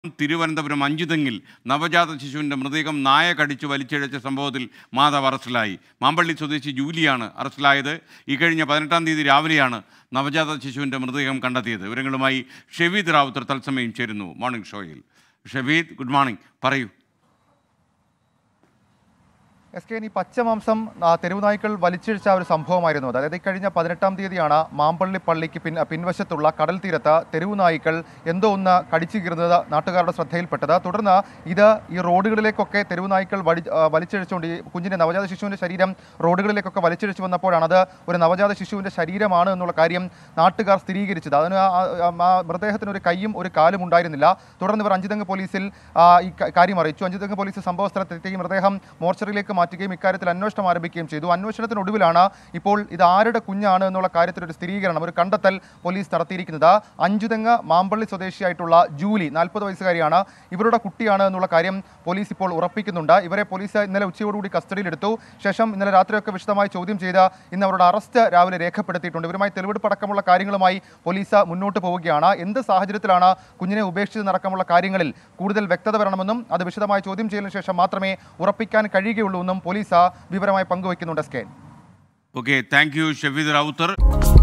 തിരുവനന്തപുരം അഞ്ചുതെങ്ങിൽ നവജാത ശിശുവിൻ്റെ മൃതദേഹം നായ കടിച്ചു വലിച്ചിഴച്ച സംഭവത്തിൽ മാതാവ് അറസ്റ്റിലായി. മാമ്പള്ളി സ്വദേശി ജൂലിയാണ് അറസ്റ്റിലായത്. ഇക്കഴിഞ്ഞ 18-ാം തീയതി രാവിലെയാണ് നവജാത ശിശുവിൻ്റെ മൃതദേഹം കണ്ടെത്തിയത്. വിവരങ്ങളുമായി ഷെവീദ് റാവുത്തർ തത്സമയം ചേരുന്നു മോർണിംഗ് ഷോയിൽ. ഷെവീദ്, ഗുഡ് മോർണിംഗ്, പറയൂ. ഈ പച്ചമാംസം തെരുവ് നായ്ക്കൾ വലിച്ചിഴിച്ച ഒരു സംഭവമായിരുന്നു. അതായത് ഇക്കഴിഞ്ഞ 18-ാം തീയതിയാണ് മാമ്പള്ളി പള്ളിക്ക് പിൻവശത്തുള്ള കടൽ തീരത്ത് തെരുവ് നായ്ക്കൾ എന്തോ ഒന്ന് കടിച്ചു കീറുന്നത് നാട്ടുകാരുടെ ശ്രദ്ധയിൽപ്പെട്ടത്. തുടർന്ന് ഈ റോഡുകളിലേക്കൊക്കെ തെരുവ് നായ്ക്കൾ വലിച്ചിഴിച്ചുകൊണ്ട് ഈ കുഞ്ഞിൻ്റെ നവജാത ശിശുവിൻ്റെ ശരീരം റോഡുകളിലേക്കൊക്കെ വലിച്ചിഴിച്ചു വന്നപ്പോഴാണ് അത് ഒരു നവജാത ശിശുവിൻ്റെ ശരീരമാണ് എന്നുള്ള കാര്യം നാട്ടുകാർ സ്ഥിരീകരിച്ചത്. അതിന് മൃതദേഹത്തിന് ഒരു കൈയും ഒരു കാലും ഉണ്ടായിരുന്നില്ല. തുടർന്ന് ഇവർ അഞ്ചുതെങ്ങ് പോലീസിൽ ഈ കാര്യം അറിയിച്ചു. അഞ്ചുതെങ്ങ് പോലീസ് സംഭവ സ്ഥലത്തെത്തി മൃതദേഹം മോർച്ചറിയിലേക്ക് മാറ്റുകയും ഇക്കാര്യത്തിൽ അന്വേഷണം ആരംഭിക്കുകയും ചെയ്തു. അന്വേഷണത്തിനൊടുവിലാണ് ഇപ്പോൾ ഇത് ആരുടെ കുഞ്ഞാണ് എന്നുള്ള കാര്യത്തിൽ ഒരു സ്ഥിരീകരണം, ഒരു കണ്ടെത്തൽ പോലീസ് നടത്തിയിരിക്കുന്നത്. അഞ്ചുതെങ്ങ് മാമ്പള്ളി സ്വദേശിയായിട്ടുള്ള ജൂലി 40 വയസ്സുകാരിയാണ്. ഇവരുടെ കുട്ടിയാണ് എന്നുള്ള കാര്യം പോലീസ് ഇപ്പോൾ ഉറപ്പിക്കുന്നുണ്ട്. ഇവരെ പോലീസ് ഇന്നലെ ഉച്ചയോടുകൂടി കസ്റ്റഡിയിലെടുത്തു. ശേഷം ഇന്നലെ രാത്രിയൊക്കെ വിശദമായി ചോദ്യം ചെയ്ത് ഇന്ന് അവരുടെ അറസ്റ്റ് രാവിലെ രേഖപ്പെടുത്തിയിട്ടുണ്ട്. ഇവരുമായി തെളിവെടുപ്പടക്കമുള്ള കാര്യങ്ങളുമായി പോലീസ് മുന്നോട്ട് പോവുകയാണ്. എന്ത് സാഹചര്യത്തിലാണ് കുഞ്ഞിനെ ഉപേക്ഷിച്ചതടക്കമുള്ള കാര്യങ്ങളിൽ കൂടുതൽ വ്യക്തത വരണമെന്നും അത് വിശദമായി ചോദ്യം ചെയ്തതിനു ശേഷം മാത്രമേ ഉറപ്പിക്കാൻ കഴിയുകയുള്ളൂ പോലീസ് വിവരമായി പങ്കുവയ്ക്കുന്നുണ്ട്. Okay, thank you Shaveed Rawther.